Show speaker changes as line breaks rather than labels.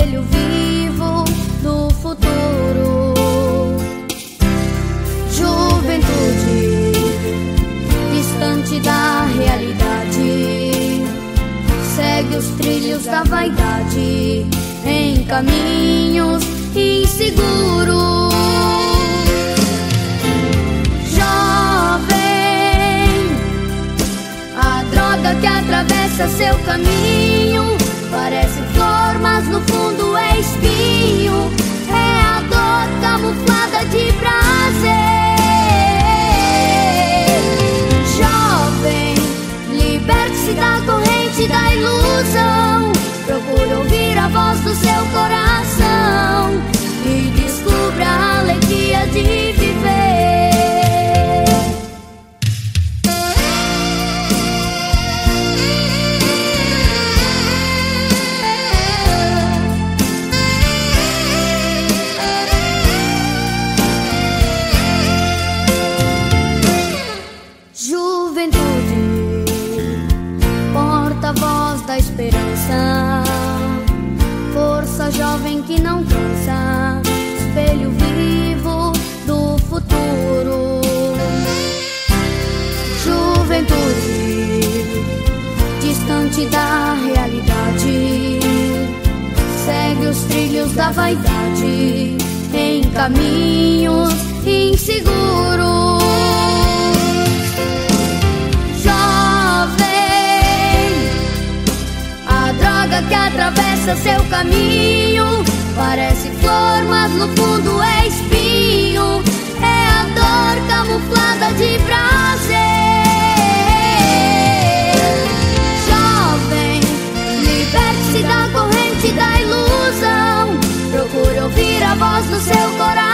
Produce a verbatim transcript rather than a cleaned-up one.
espelho vivo do futuro. Juventude distante da realidade, segue os trilhos da vaidade em caminhos inseguros. Jovem, a droga que atravessa seu caminho parece flor, mas no fundo é espinho. É a dor camuflada de prazer. Jovem, liberte-se da corrente da ilusão. Procure ouvir a voz do seu coração e descubra a alegria de viver. Juventude, porta-voz da esperança, força jovem que não cansa, espelho vivo do futuro. Juventude, distante da realidade, segue os trilhos da vaidade em caminhos inseguros. Que atravessa seu caminho parece flor, mas no fundo é espinho. É a dor camuflada de prazer. Jovem, liberte-se da corrente da ilusão. Procure ouvir a voz do seu coração